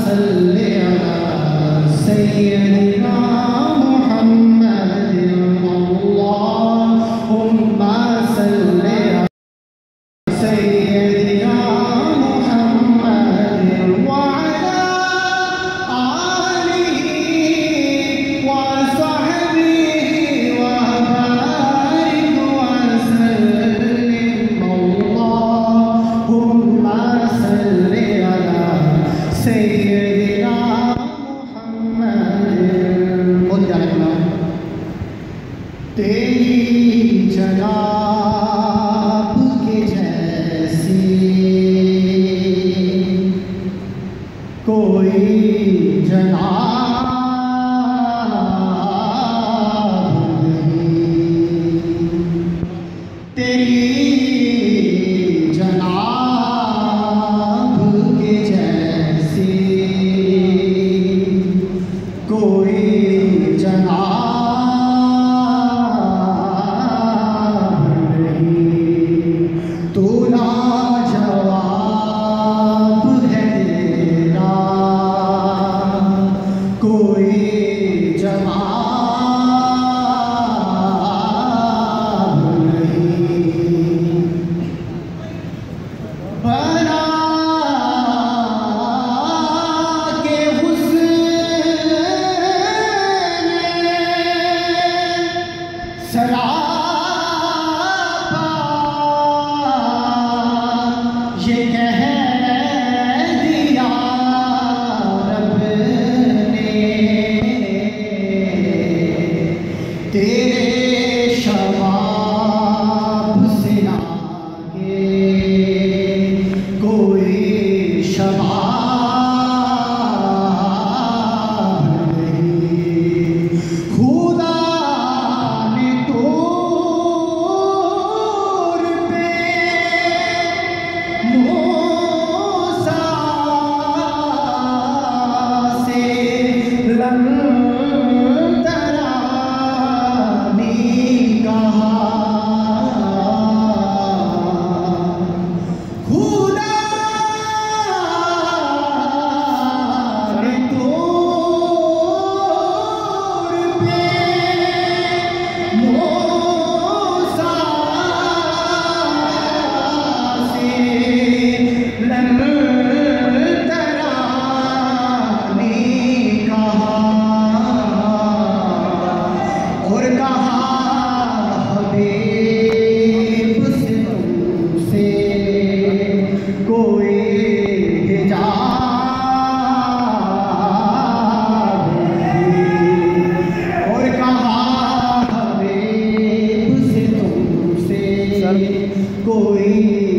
सल्ले अला सय्यदिना मुहम्मद अल्लाहुम्मा सल्ले अला सय्यदिना मुहम्मद व अला आलिहि व सहबिहि व बारिक व सल्लिम अल्लाहुम्मा सल्ले अला सय्यदिना तेरी जनाब के जैसी कोई जनाब नहीं, तेरी जनाब के जैसी कोई जनाब ये कह दिया रब ने तेरे शबाब से आगे कोई शबाब नहीं। खुदा ने तौर पे मूसा से लंतरानी कहा, खुदा ने तौर पे मूसा से लंतरानी कहा और कहा हबीब से तुमसे कोई हिजाब नहीं, और कहा हबीब से तुमसे कोई